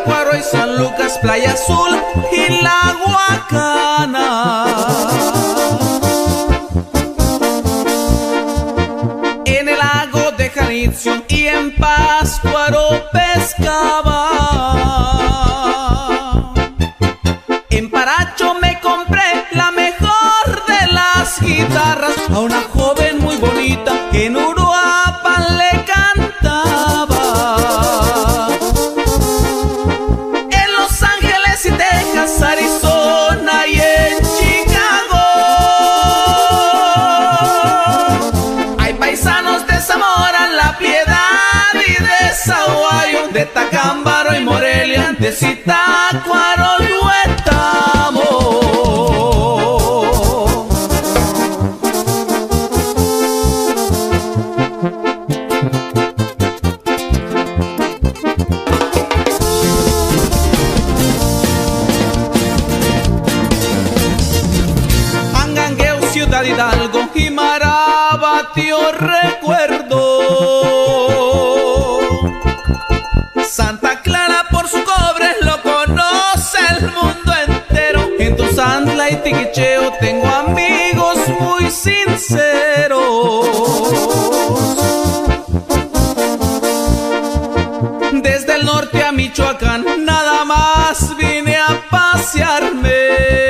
Zitácuaro y San Lucas, Playa Azul y La Guacana. En el lago de Janitzio y en Pátzcuaro pescaba. En Paracho me compré la mejor de las guitarras a una joven muy bonita que en Uruapan le cantaba. En Los Ángeles y Texas, Arizona y en Chicago hay paisanos de Zamora, La Piedad y de Sahuayo, de Tacámbaro y Morelia, de Zitácuaro y Huetamo. Angangueo, Ciudad Hidalgo y Marabatío recuerdo. Santa Clara por su cobre lo conoce el mundo entero. En Tuzantla y Tiquicheo tengo amigos muy sinceros. Desde el norte a Michoacán nada más vine a pasearme.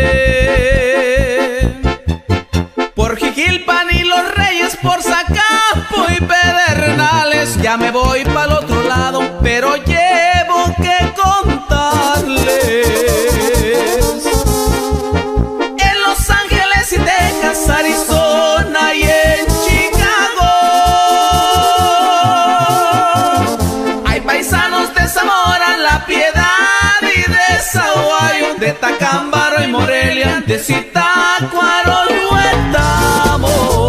Por Jiquilpan y Los Reyes, por Zacapo y Pedernales, ya me voy para el otro lado, pero llevo que contarles. En Los Ángeles y Texas, Arizona y en Chicago hay paisanos de Zamora, La Piedad y de Sahuayo, de Tacámbaro y Morelia, de Zitácuaro y Huetamo.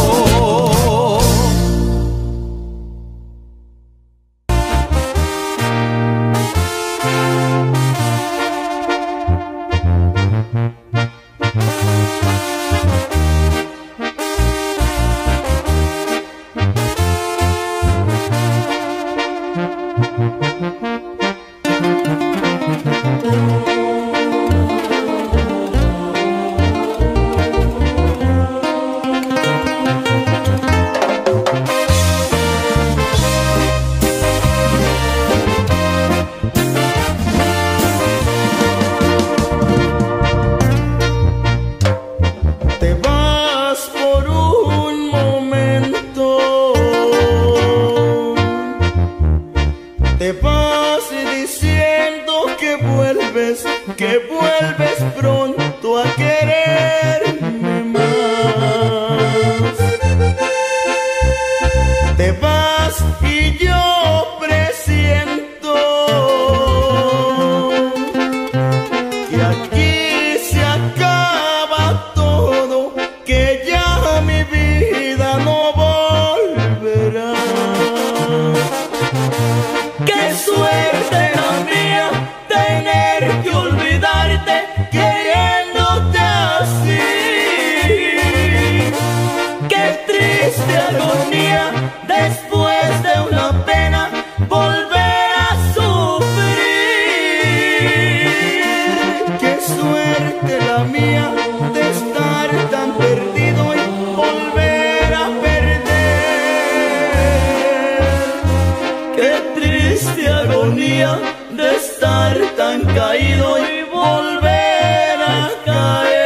Que vuelves pronto a quererme más. Te vas y yo presiento que aquí se acaba todo, que ya mi vida no volverá. ¡Qué suerte la mía! Tener que olvidarte, queriéndote así. Qué triste agonía, después de una pena volver a sufrir. Qué suerte la mía de estar tan perdido y volver a perder. Qué triste agonía de estar tan caído y volver a caer.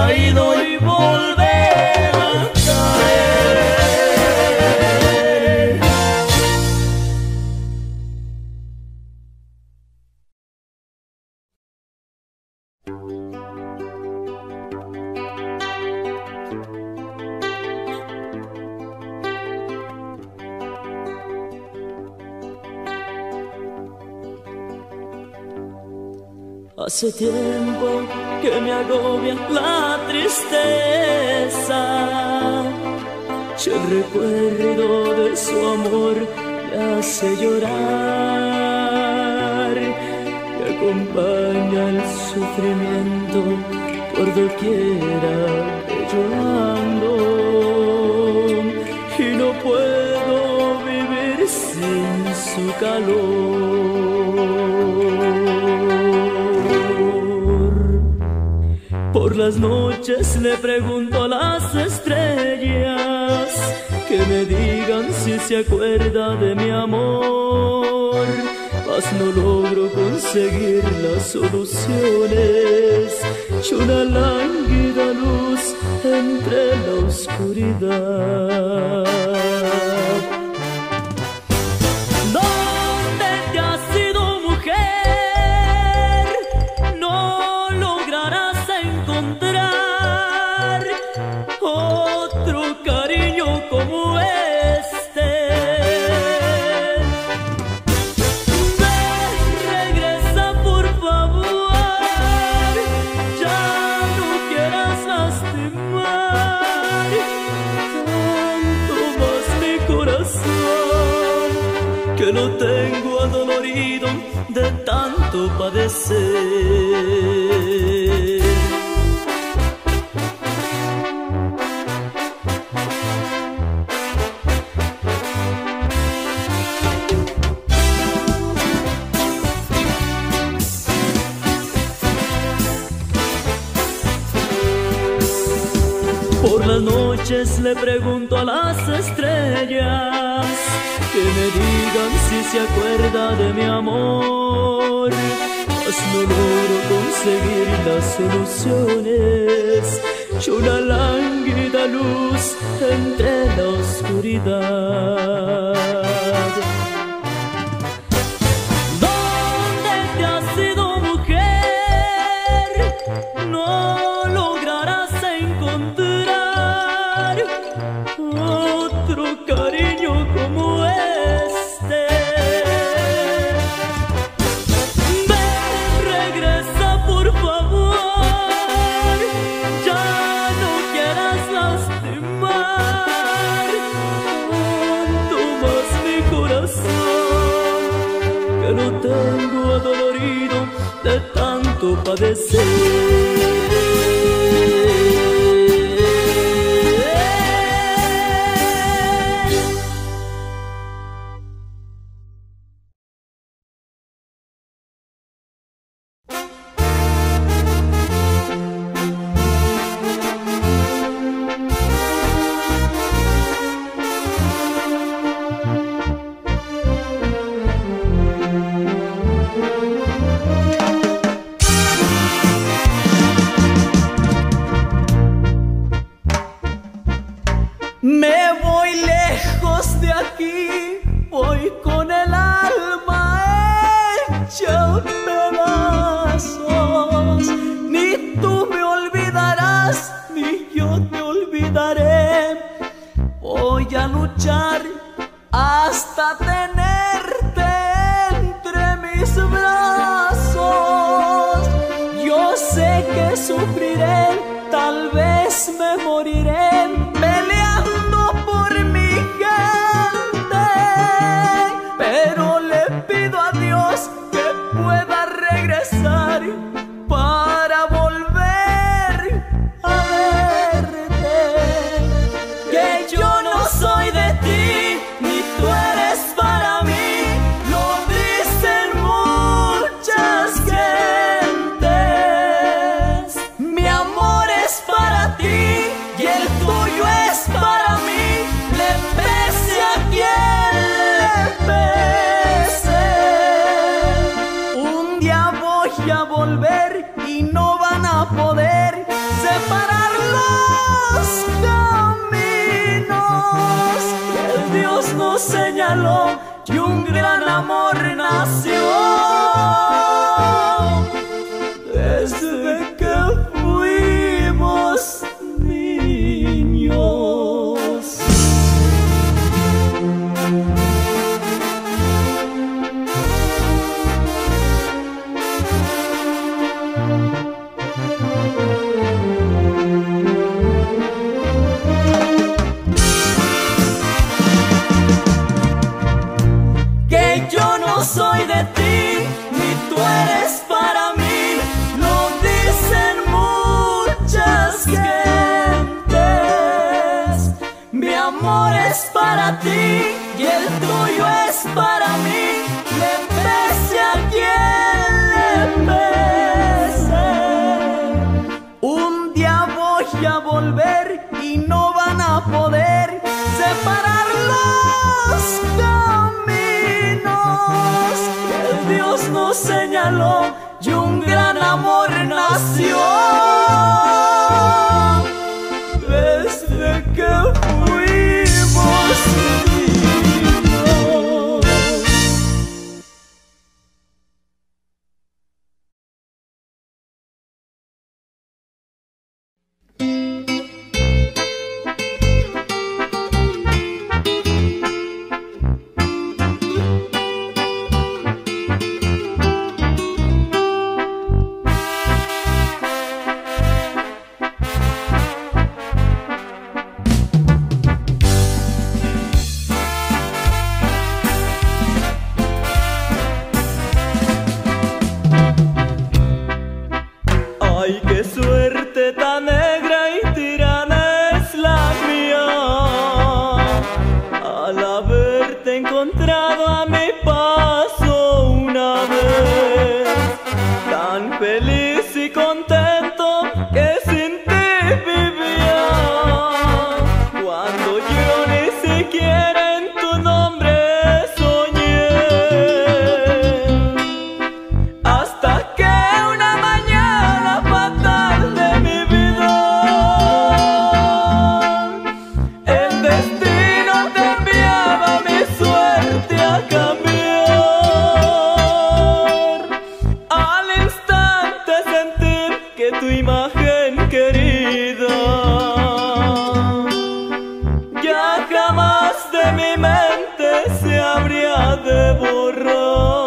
caído y volver a caer. Hace tiempo que me agobia la tristeza, y el recuerdo de su amor me hace llorar, me acompaña el sufrimiento por doquiera que yo ando, y no puedo vivir sin su calor. Por las noches le pregunto a las estrellas que me digan si se acuerda de mi amor, mas no logro conseguir las soluciones y una lánguida luz entre la oscuridad. ¿Dónde te has ido, mujer? No lograrás encontrar otro cariño como este. Ven, regresa por favor, ya no quieras lastimar tanto más mi corazón, que lo tengo adolorido de tanto padecer. Por las noches le pregunto a las estrellas que me digan si se acuerda de mi amor, mas no logro conseguir las soluciones y una lánguida luz entre la oscuridad. ¿Dónde te has ido, mujer? No lograrás encontrar otro cariño como este. Ven, regresa por favor, ya no quieras lastimar tanto más mi corazón, que lo tengo adolorido de tanto padecer. Me voy lejos de aquí, voy con el alma hecha pedazos. Ni tú me olvidarás, ni yo te olvidaré. Voy a luchar hasta tenerte entre mis brazos. Yo sé que sufriré, tal vez me moriré peleando por mi gente, pero le pido a Dios que pueda regresar para volver a verte. Que yo no soy de ti, ni tú eres para y un gran amor nació. Desde que fuimos niños. Que yo no soy de ti, ni tú eres para mí, lo dicen muchas gentes. Mi amor es para ti y el tuyo es para mí, le pese a quien le pese. Un día voy a volver y no van a poder separar los caminos que Dios nos señaló y un gran amor nació. Desde que fuimos niños. Ay, qué suerte tan negra y tirana es la mía, al haberte encontrado a mi paso una vez, tan feliz y contento que sin ti vivía, cuando yo ni siquiera en tu nombre soñé, hasta que una mañana fatal de mi vida el destino te enviaba mi suerte a cambiar. Al instante sentir que tu imagen querida ya jamás de mi mente se habría de borrar.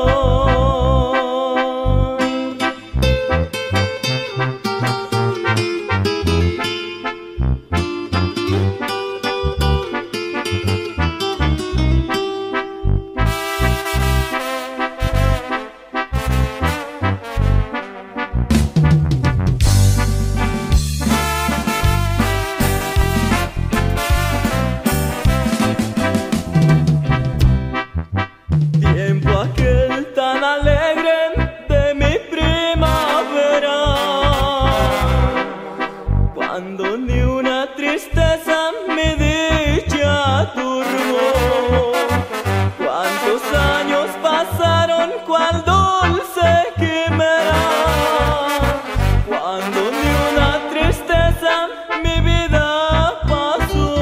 Tiempo aquel tan alegre de mi primavera, cuando ni una tristeza mi dicha turbó. Cuántos años pasaron, cuál dulce quimera, cuando ni una tristeza mi vida pasó.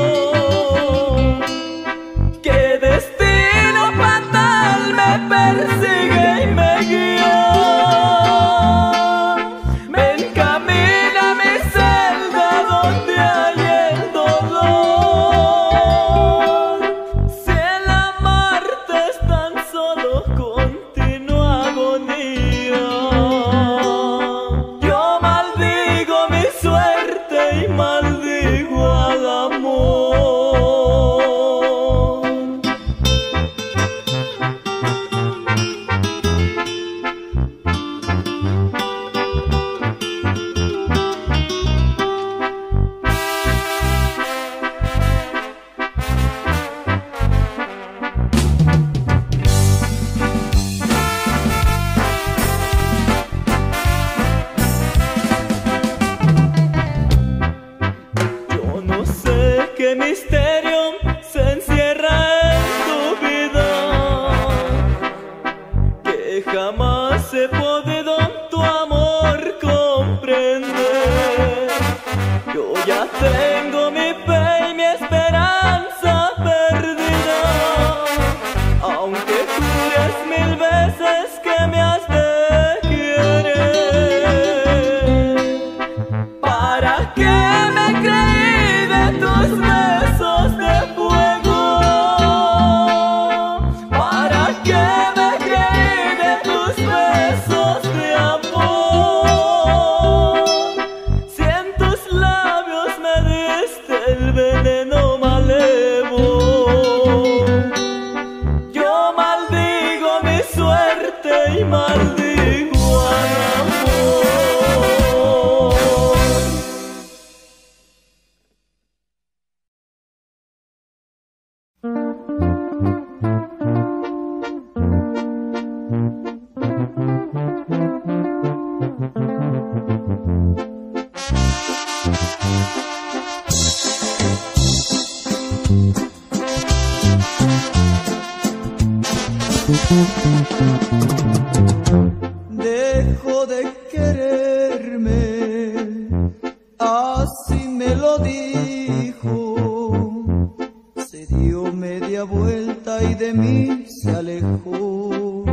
Qué destino fatal me persigue y me guía, me encamina a mi celda donde hay el dolor. Si el amarte es tan solo continua agonía, yo maldigo mi suerte y maldigo al amor. Yo no sé qué misterio se encierra en tu vida, que jamás he podido tu amor comprender. Yo ya tengo mi fe y mi esperanza perdida, que no malevo. Yo maldigo mi suerte y maldigo al amor. Dejo de quererme, así me lo dijo. Se dio media vuelta y de mí se alejó.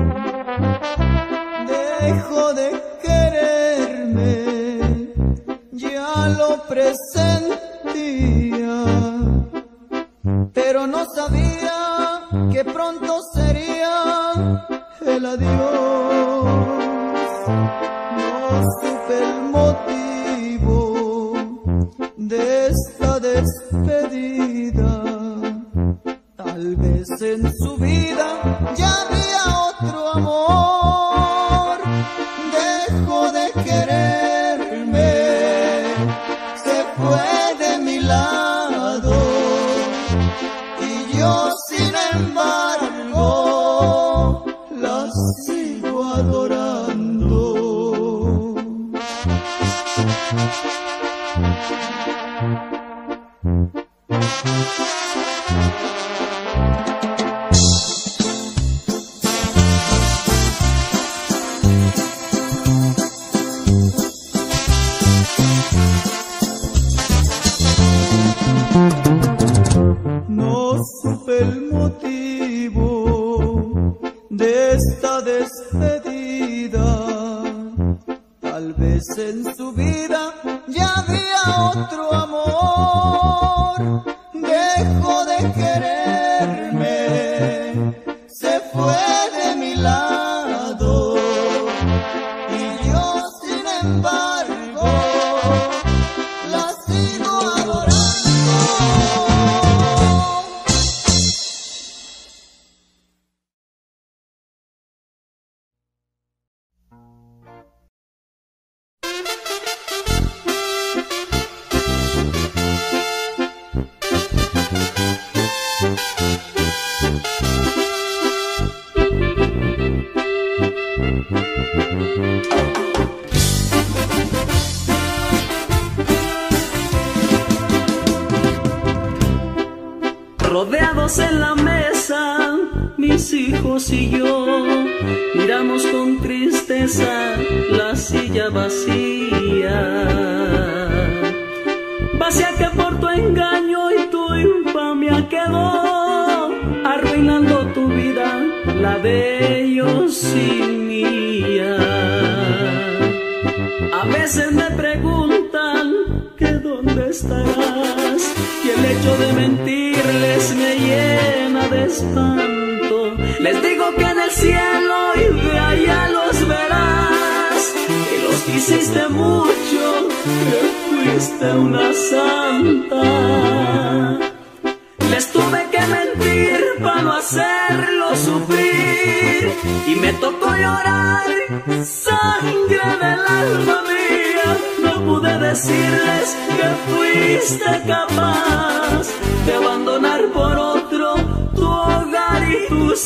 Dejo de quererme, ya lo presentía, pero no sabía que pronto sería el adiós. No supe el motivo de esta despedida. Tal vez en su vida ya había otro amor. Dejó de quererme, se fue de mi lado, y yo sin embargo la sigo adorando. No supe el motivo de esta despedida. Tal vez en su vida ya había otro amor. Dejó de quererme, se fue de mi lado, y yo sin embargo la sigo adorando. Rodeados en la mesa, mis hijos y yo, miramos con tristeza la silla vacía. Vacía que por tu engaño y tu infamia quedó, arruinando tu vida, la de ellos y mía. A veces me preguntan que dónde estarás, y el hecho de mentirles me llena de espanto. Les digo que en el cielo y de allá los verás, y los quisiste mucho, que fuiste una santa. Les tuve que mentir para no hacerlo sufrir, y me tocó llorar sangre del alma mía. No pude decirles que fuiste capaz de abandonar por otro tu hogar y tus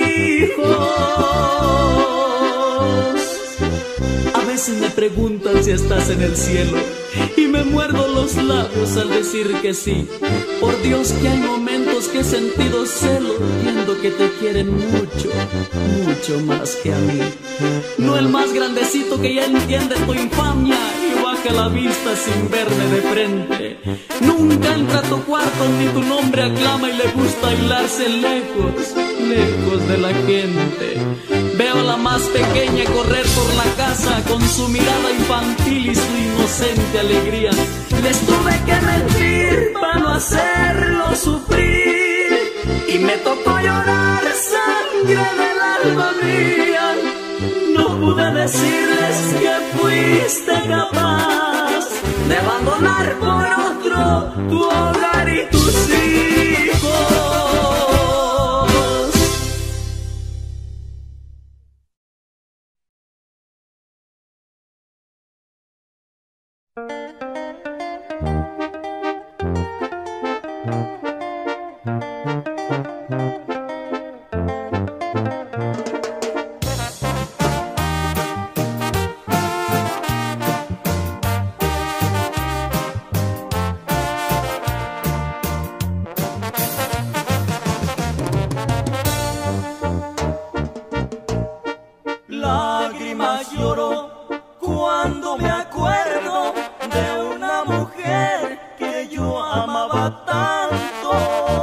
hijos. A veces me preguntan si estás en el cielo, y me muerdo los labios al decir que sí. Por Dios que hay momentos que he sentido celo, viendo que te quieren mucho, mucho más que a mí. No el más grandecito que ya entiende tu infamia y baja la vista sin verme de frente. Nunca entra a tu cuarto ni tu nombre aclama, y le gusta bailarse lejos, lejos de la gente. Veo a la más pequeña correr por la casa con su mirada infantil y su inocente alegría. Les tuve que mentir para no hacerlo sufrir, y me tocó llorar sangre del alma mía. No pude decirles que fuiste capaz de abandonar por otro tu hogar y tus hijos. Lágrimas lloro cuando me acuerdo de una mujer que yo amaba tanto.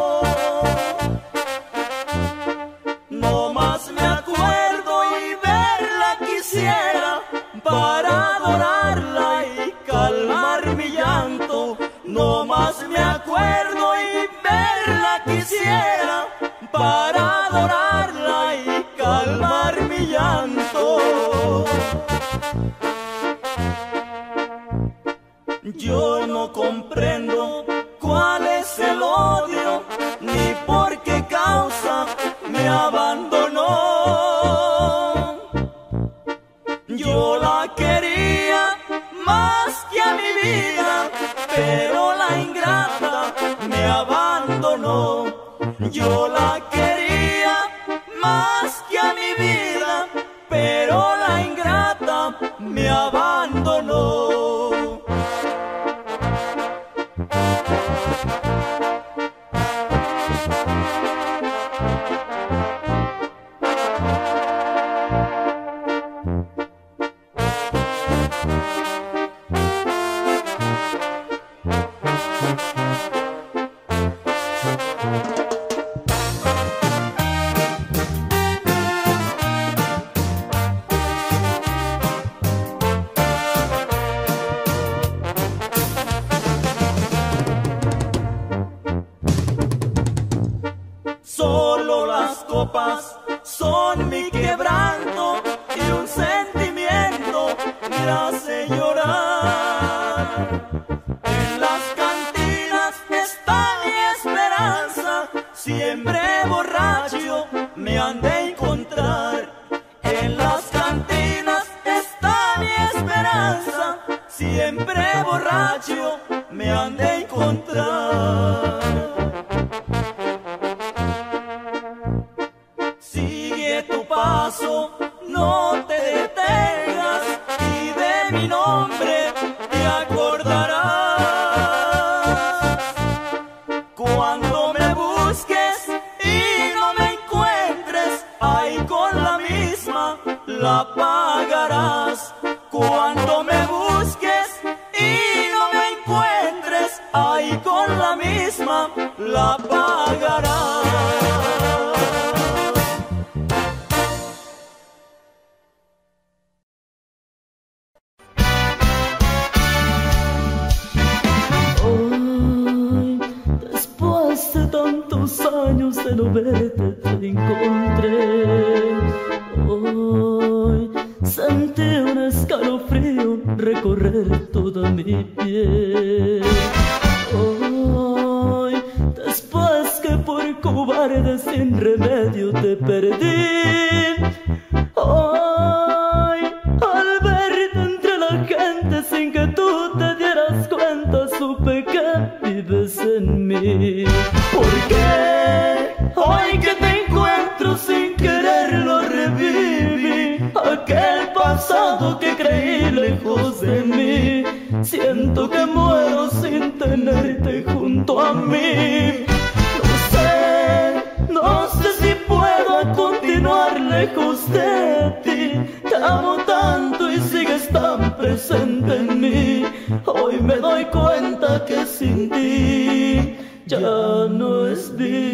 No más me acuerdo y verla quisiera para adorarla y calmar mi llanto. No más me acuerdo y verla quisiera para adorarla y calmar mi llanto. Yo no comprendo cuál es el odio ni por qué causa me abandonó. Yo la quería más que a mi vida, pero la ingrata me abandonó. Yo la quería más que a mi vida, pero la ingrata me abandonó. Solo las copas son mi quebranto y un sentimiento me hace llorar. En las cantinas está mi esperanza, siempre borracho me han de encontrar. En las cantinas está mi esperanza, siempre borracho me han de encontrar. Sigue tu paso, no te detengas y de mi nombre te acordarás. Cuando me busques y no me encuentres, ahí con la misma la pagarás. Cuando me busques y no me encuentres, ahí con la misma la pagarás. Después de tantos años de no verte te encontré. Hoy sentí un escalofrío recorrer toda mi piel. Hoy, después que por cobarde sin remedio te perdí. Hoy, al verte entre la gente sin que tú te dieras cuenta, supe que vives en mí. ¿Por qué? Hoy que te encuentro sin quererlo reviví aquel pasado que creí lejos de mí. Siento que muero sin tenerte junto a mí. No sé si puedo continuar lejos de ti. Te amo tanto y sigues tan presente en mí. Hoy me doy cuenta que sin ti ya no es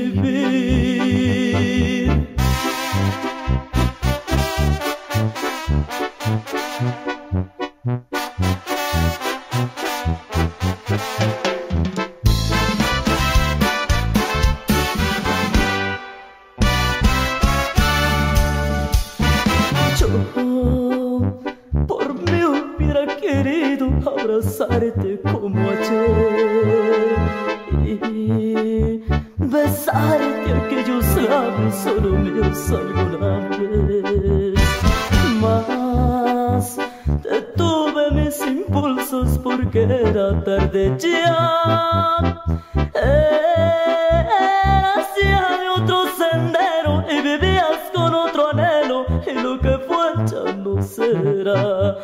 vivir. abrazarte como ayer y besarte aquellos labios solo míos alguna vez. Mas detuve mis impulsos porque era tarde ya. Eras ya de otro sendero y vivías con otro anhelo, y lo que fue ya no será.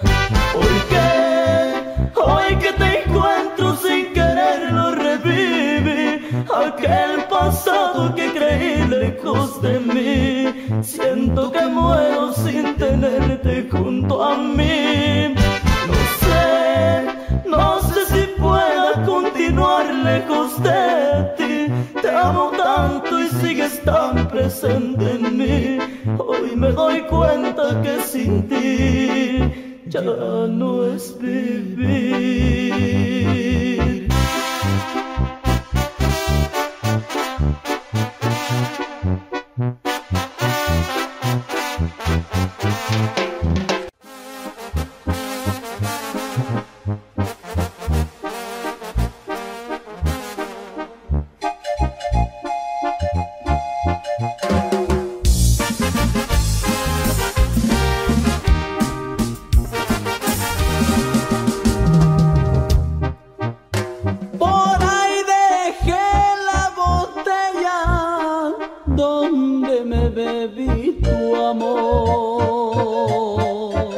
Hoy que te encuentro sin quererlo revive aquel pasado que creí lejos de mí. Siento que muero sin tenerte junto a mí. No sé si pueda continuar lejos de ti. Te amo tanto y sigues tan presente en mí. Hoy me doy cuenta que sin ti ya no es vivir. donde me bebí tu amor.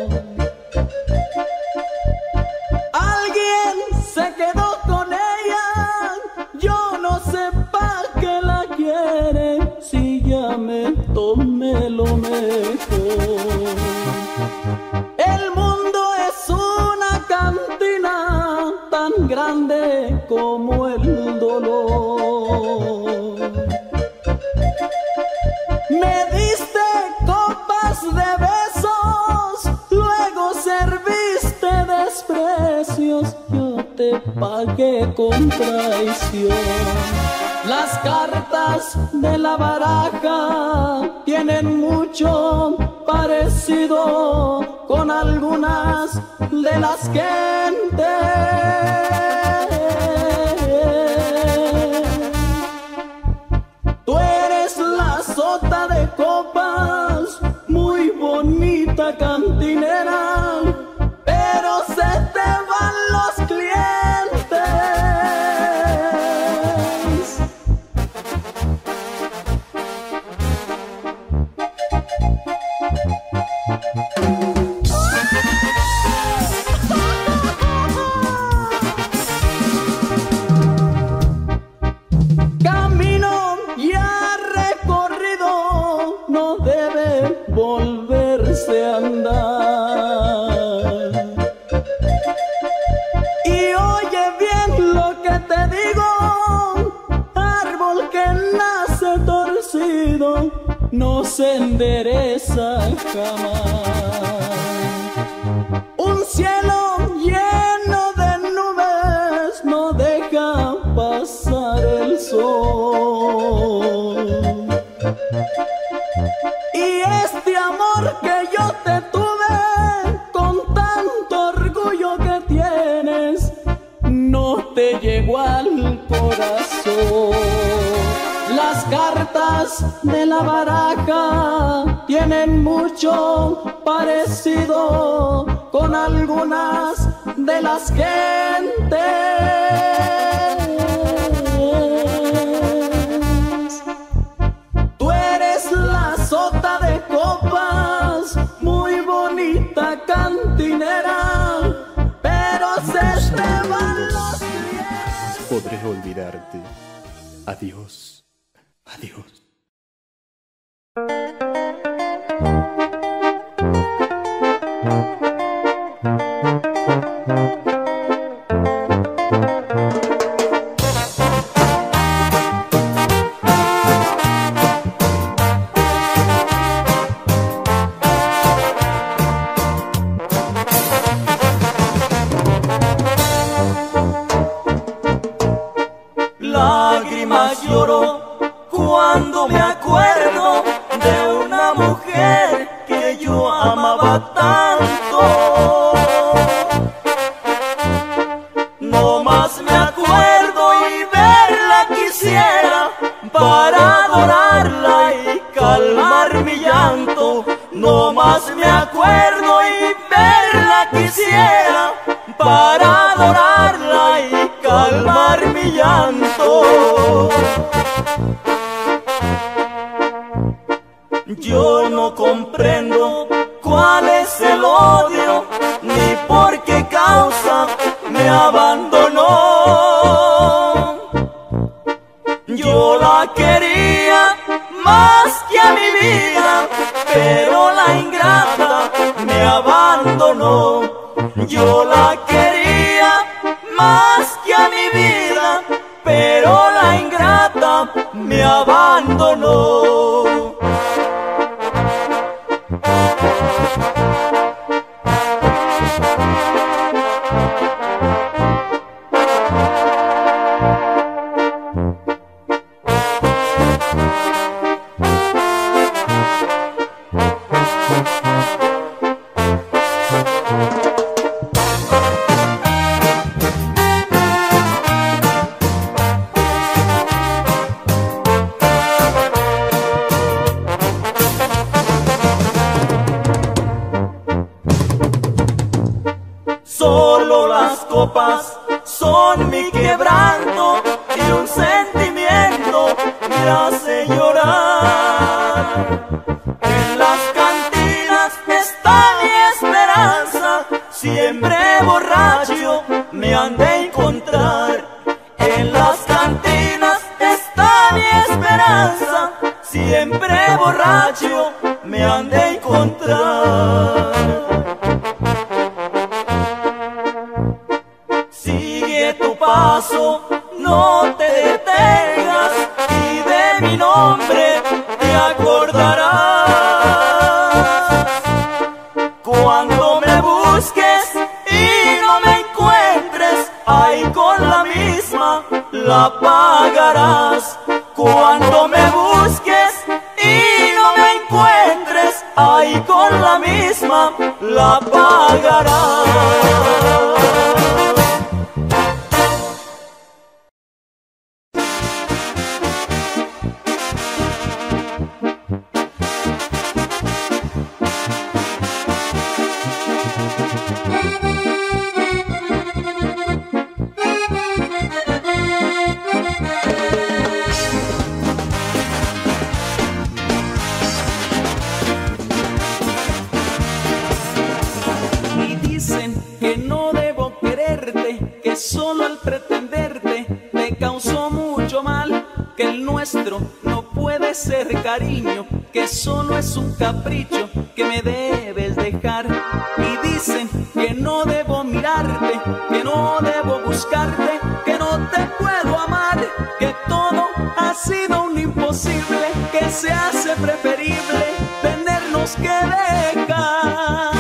Alguien se quedó con ella, yo no sé pa' qué la quiere, si ya me tomé lo mejor. El mundo es una cantina tan grande como el dolor. Me diste copas de besos, luego serviste desprecios, yo te pagué con traición. Las cartas de la baraja tienen mucho parecido con algunas de las gentes. Tú eres la sota de copas, muy bonita cantinera, pero se te van los clientes. Camino ya recorrido no debe volverse a andar. Y oye bien lo que te digo, árbol que nace torcido no se endereza jamás. Un cielo lleno de nubes no deja pasar el sol. Y este amor que yo te tuve con tanto orgullo que tienes no te llegó al corazón. Las cartas de la baraja tienen mucho parecido con algunas de las gentes. Tú eres la sota de copas, muy bonita cantinera, pero se te van los clientes. Podré olvidarte. Adiós. Adiós. Lágrimas lloro cuando me acuerdo de una mujer que yo amaba tanto. para adorarla y calmar mi llanto. No más me acuerdo y verla quisiera para adorarla y calmar mi llanto. Yo no comprendo cuál es el odio ni por qué causa me abandonó. Yo la quería más que a mi vida, pero la ingrata me abandonó. Yo la quería más que a mi vida, pero la ingrata me abandonó. Solo las copas son mi quebranto y un sentimiento me hace llorar. En las cantinas está mi esperanza, siempre borracho me han de encontrar. En las cantinas está mi esperanza, siempre borracho me han de encontrar. Sigue tu paso, no te detengas y de mi nombre te acordarás. Cuando me busques y no me encuentres, ahí con la misma la pagarás. Cuando me busques y no me encuentres, ahí con la misma la pagarás. Que no debo quererte, que solo al pretenderte te causó mucho mal, que el nuestro no puede ser cariño, que solo es un capricho que me debes dejar. Y dicen que no debo mirarte, que no debo buscarte, que no te puedo amar, que todo ha sido un imposible, que se hace preferible tenernos que dejar.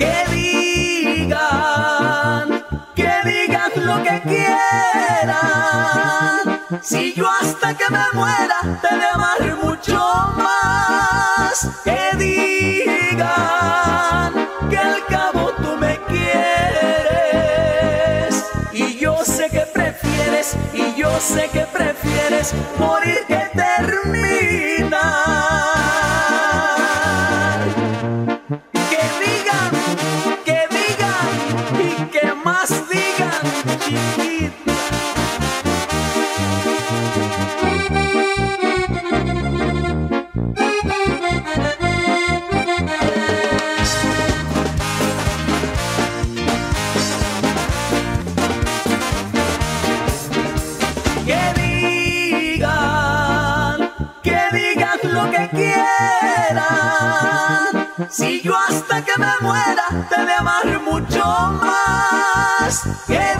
Que digan lo que quieran, si yo hasta que me muera te de amar mucho más. Que digan que al cabo tú me quieres, y yo sé que prefieres, y yo sé que prefieres morir que terminar. Que digan y que más digan, chiquita. Que digan lo que quieran, si yo hasta que me muera te de amar mucho más. Que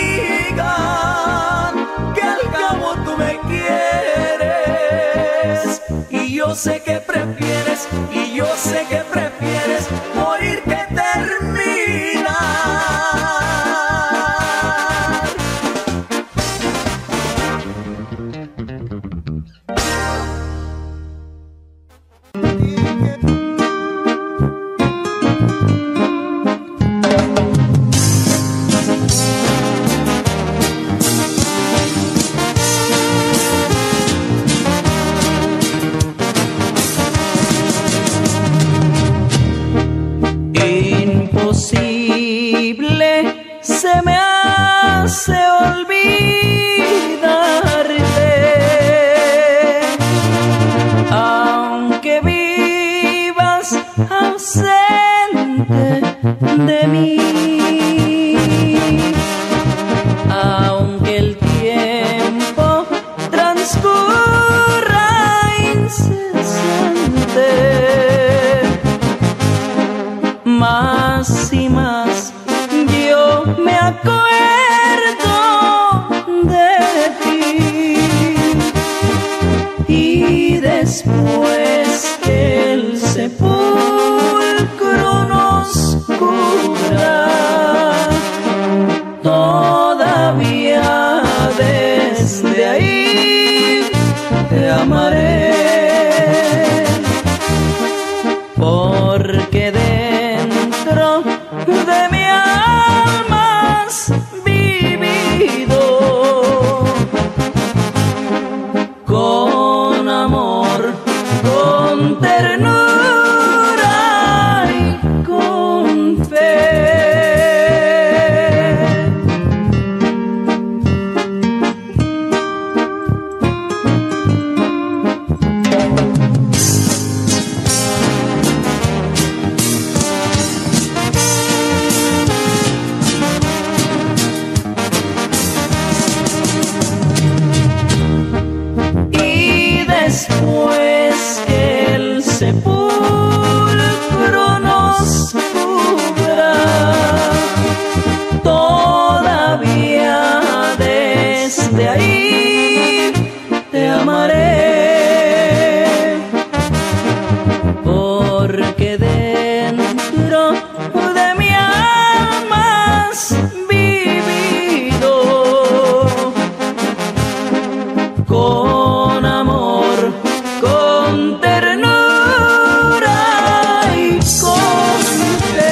digan que al cabo tú me quieres, y yo sé que prefieres, y yo sé que prefieres morir que terminar. ausente de mí. Aunque el tiempo transcurra incesante, más y más yo me acuerdo de ti. Y después que el sepulcro nos cubra, todavía desde ahí te amaré, porque dentro de mi alma has vivido con amor, con ternura y con fe. Después que el sepulcro nos cubra, todavía desde ahí te amaré, porque dentro de mi alma has vivido con amor, con ternura y con fe.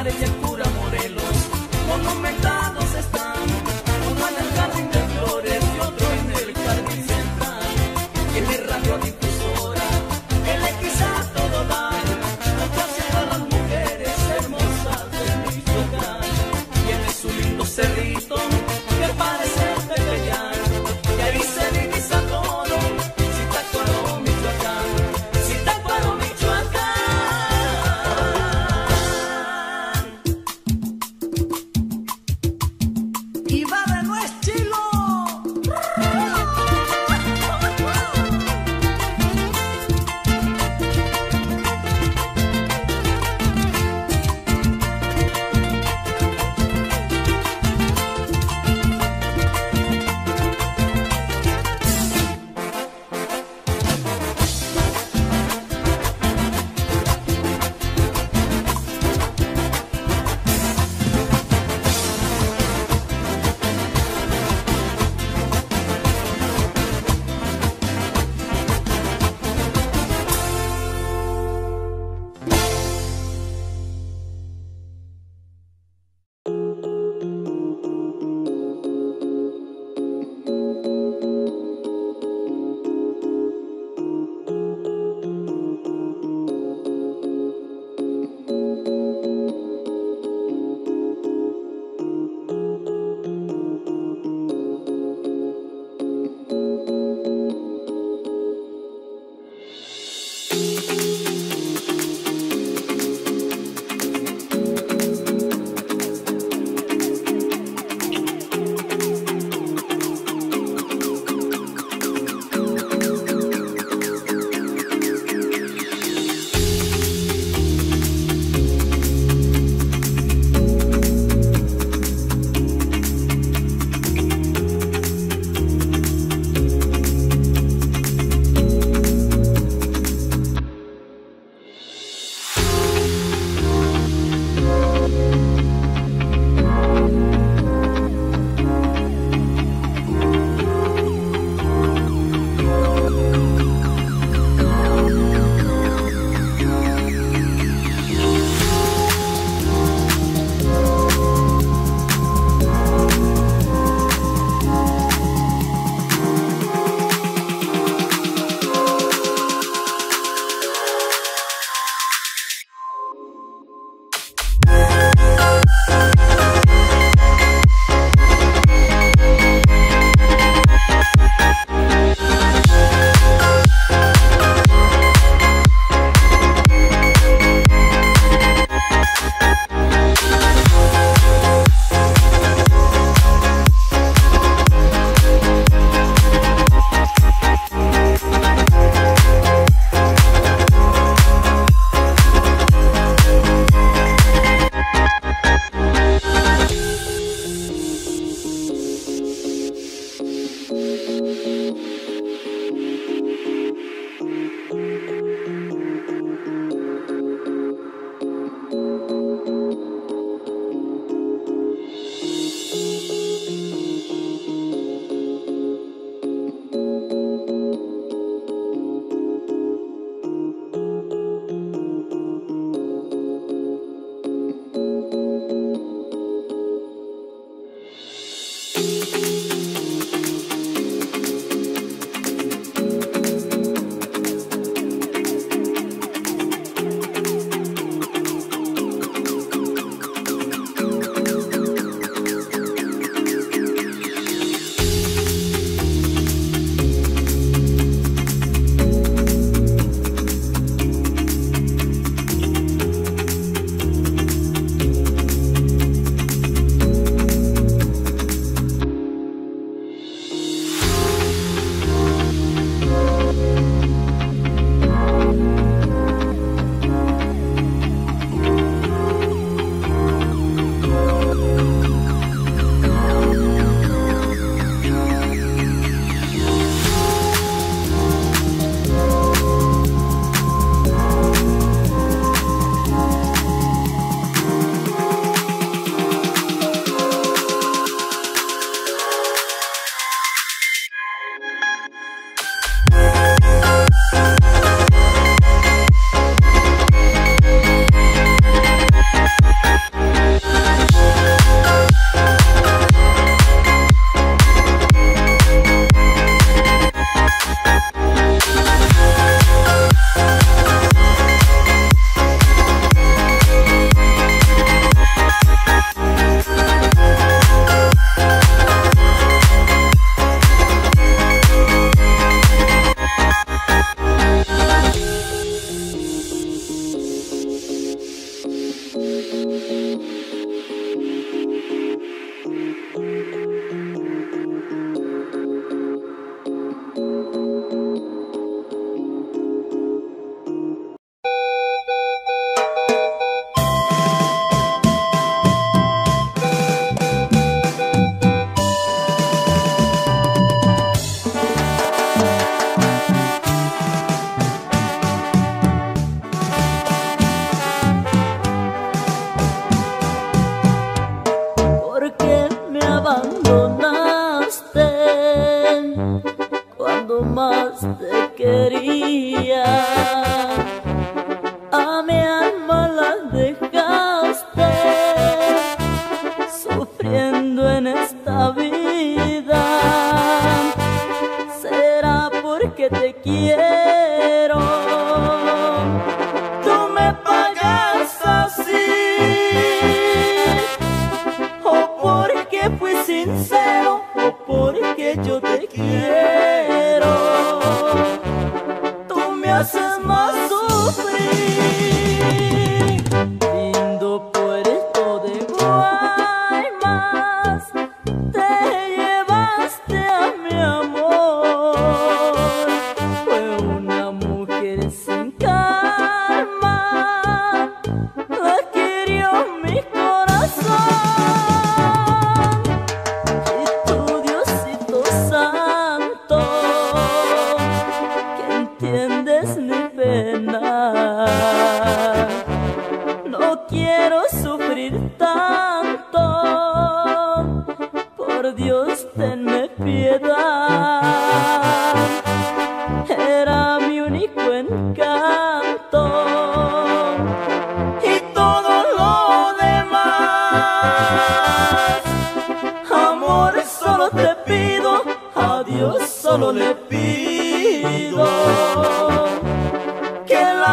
Cesare y el cura Morelos, monumentados están, uno en el jardín de flores y otro en el jardín central. Tiene radiodifusora, que le quizá todo dar, complaciendo a las mujeres hermosas de Michoacán. Tiene su lindo cerrito, que parece Tepeyac, y ahí se divisa todo, Zitácuaro, Michoacán, Zitácuaro, Michoacán.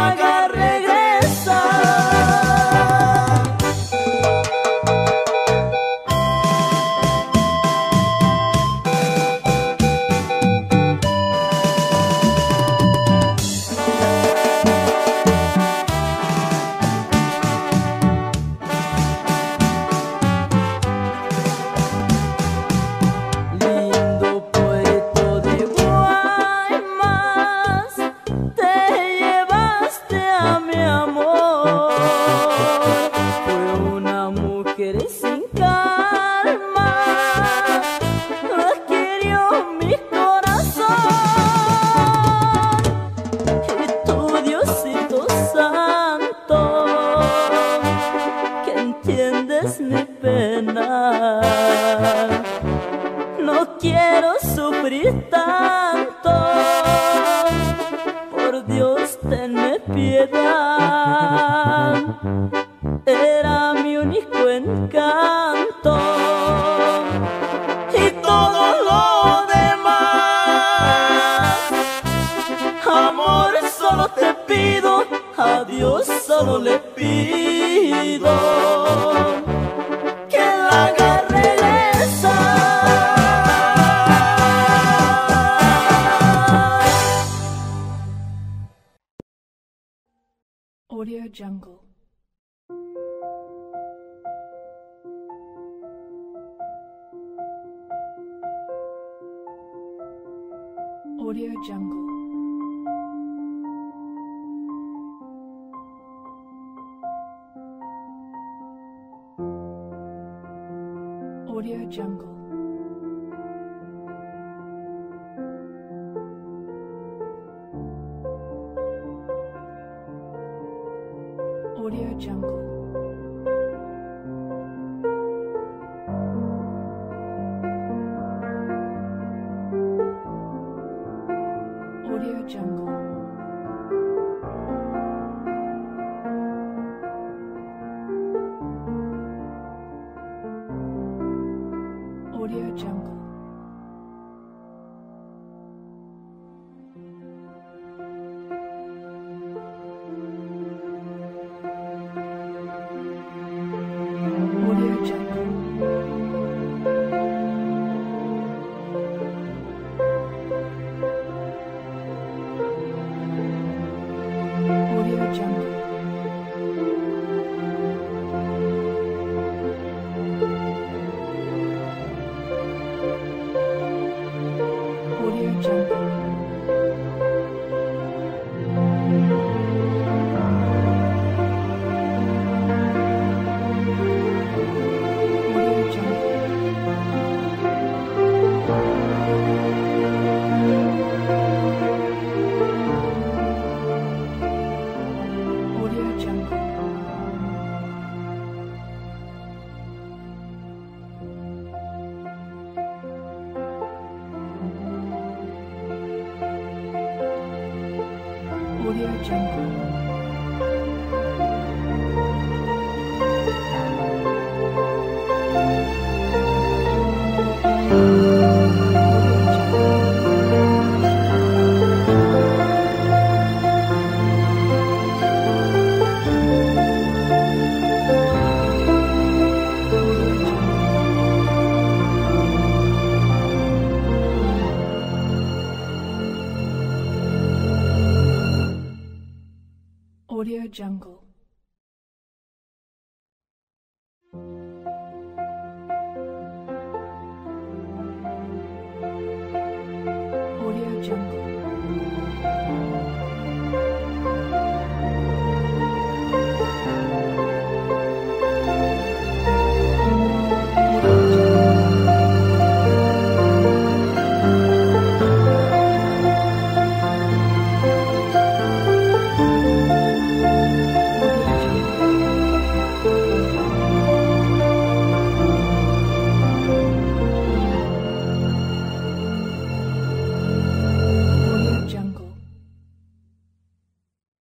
haga regresar. Mi pena, no quiero sufrir tanto, por Dios tenme piedad, era mi único encanto y todo lo demás, amor solo te pido, a Dios solo le pido que la haga regresar. Audio Jungle. Audio Jungle. Audio Jungle. Audio Jungle. Audio Jungle. Audio Jungle. Audio Jungle. Audio Jungle. Audio Jungle. Audio Jungle. Audio Jungle. Audio Jungle.